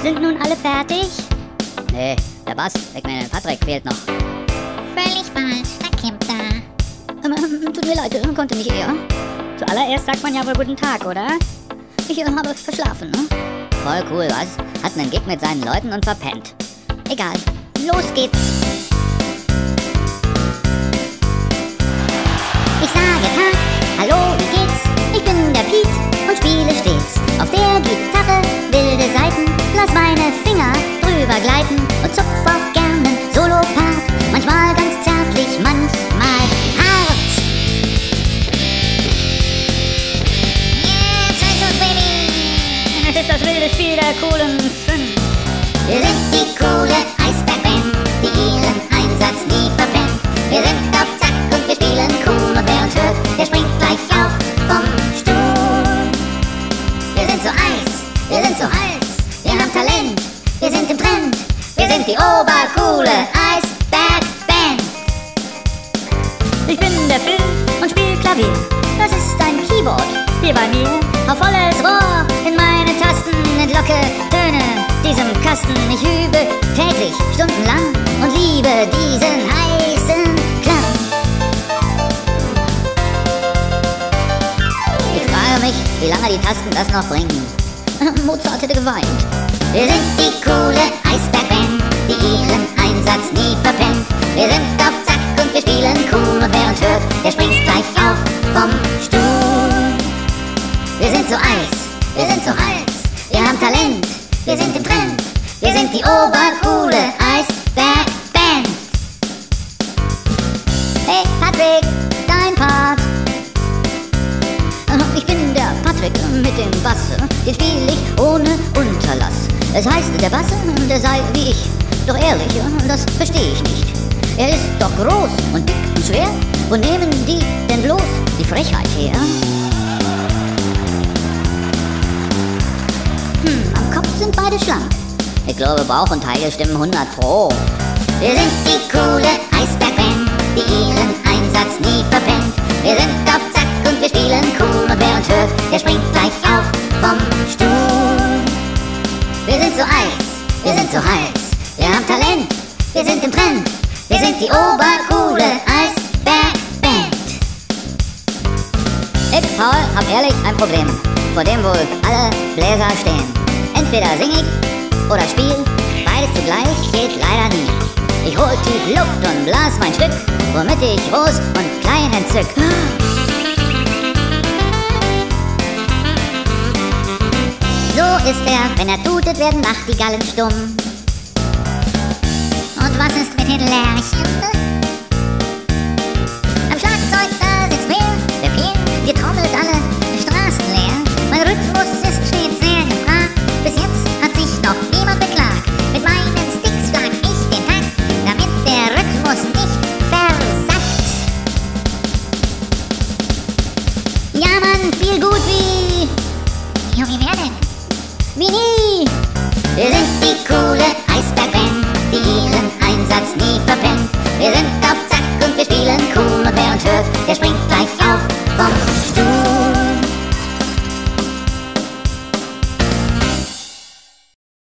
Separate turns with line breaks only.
Sind nun alle fertig?
Nee, der Bass, Patrick fehlt noch.
Völlig falsch, der Camp da.
Tut mir leid, konnte nicht eher.
Zuallererst sagt man ja wohl guten Tag, oder?
Ich habe verschlafen, ne? Voll cool, was? Hat einen Gig mit seinen Leuten und verpennt. Egal, los geht's.
Ich sage Tag, hallo, wie geht's? Ich bin der Piet und spiele stets auf der Gitarre wilde Saiten. Lass meine Finger drüber gleiten und zupf auch gern nen Solopart. Manchmal ganz zärtlich, manchmal hart. Yeah, Zeitung, Baby!
Es ist das wilde Spiel der coolen 5.
Wir sind die coole Eisbergband, die ihren Einsatz nie verpennt. Wir sind auf Zack und wir spielen cool und wer uns hört, der springt gleich auf vom Stuhl. Wir sind so Eis, wir sind so Hals, wir haben Talent, wir sind im Trend. Wir sind die obercoole Eisbergband.
Ich bin der Phil und spiel Klavier.
Das ist ein Keyboard
Hier bei mir
auf volles Rohr. In meine Tasten entlocke Töne diesem Kasten. Ich übe täglich stundenlang und liebe diesen heißen Klang.
Ich frage mich, wie lange die Tasten das noch bringen. Mozart hätte geweint.
Wir sind die coole Eisbergband, die ihren Einsatz nie verpennt. Wir sind auf Zack und wir spielen cool und wer uns hört, der springt gleich auf vom Stuhl. Wir sind so Eis, wir sind so Hals, wir haben Talent, wir sind im Trend. Wir sind die obercoole Eisbergband.
Hey Patrick, dein Part.
Ich bin der Patrick mit dem Bass, den spiel ich ohne Unterlass. Es heißt, der Bass, der sei wie ich, doch ehrlich, das verstehe ich nicht. Er ist doch groß und dick und schwer, wo nehmen die denn bloß die Frechheit her? Am Kopf sind beide schlank.
Ich glaube, Bauch und Taille stimmen 100 Pro.
Wir sind die coole Eisbergband, die ihren Einsatz nie verpennt. Wir sind auf Zack und wir spielen cool und wer uns hört, der springt gleich auf vom Stuhl. Wir sind so Eis, wir sind so Hals, wir haben Talent, wir sind im Trend. Wir sind die obercoole Eisbergband.
Ich, Paul, hab ehrlich ein Problem, vor dem wohl alle Bläser stehen. Entweder sing ich oder spiel, beides zugleich geht leider nie. Ich hol tief Luft und blas mein Stück, womit ich groß und klein entzück.
So ist er, wenn er tutet, werden Nachtigallen stumm. Und was ist mit den Lerchen? Am Schlagzeug, da sitzt wer? Der Pierre, ihr trommelt alle Straßen leer. Mein Rhythmus ist stets sehr gefragt. Bis jetzt hat sich noch niemand beklagt. Mit meinen Sticks schlag ich den Takt, damit der Rhythmus nicht versackt. Ja, man, viel gut wie... Ja, wie wer denn? Wie nie! Wir sind die